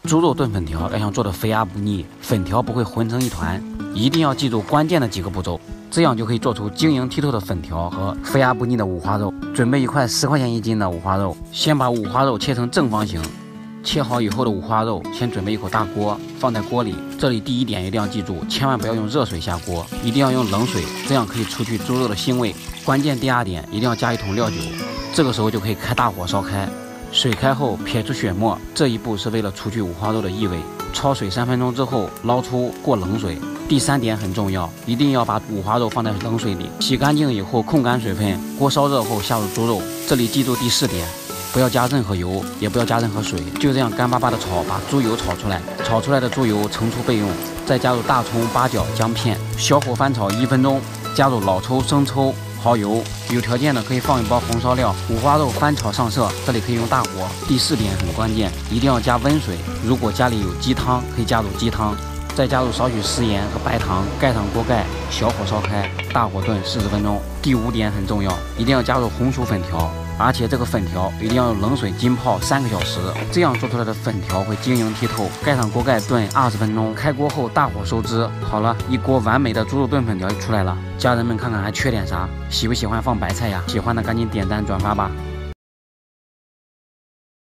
猪肉炖粉条要想做的肥而不腻，粉条不会混成一团，一定要记住关键的几个步骤，这样就可以做出晶莹剔透的粉条和肥而不腻的五花肉。准备一块10块钱1斤的五花肉，先把五花肉切成正方形。切好以后的五花肉，先准备一口大锅，放在锅里。这里第一点一定要记住，千万不要用热水下锅，一定要用冷水，这样可以除去猪肉的腥味。关键第二点，一定要加1桶料酒，这个时候就可以开大火烧开。水开后撇出血沫，这一步是为了除去五花肉的异味。焯水3分钟之后捞出，过冷水。第3点很重要，一定要把五花肉放在冷水里，洗干净以后控干水分，锅烧热后下入猪肉。这里记住第4点，不要加任何油，也不要加任何水，就这样干巴巴的炒，把猪油炒出来。炒出来的猪油盛出备用。再加入大葱、八角、姜片，小火翻炒1分钟，加入老抽、生抽、蚝油，有条件的可以放1包红烧料。五花肉翻炒上色，这里可以用大火。第4点很关键，一定要加温水。如果家里有鸡汤，可以加入鸡汤，再加入少许食盐和白糖，盖上锅盖，小火烧开，大火炖40分钟。第5点很重要，一定要加入红薯粉条，而且这个粉条一定要用冷水浸泡3个小时，这样做出来的粉条会晶莹剔透。盖上锅盖炖20分钟，开锅后大火收汁。好了，一锅完美的猪肉炖粉条就出来了。家人们看看还缺点啥？喜不喜欢放白菜呀？喜欢的赶紧点赞转发吧。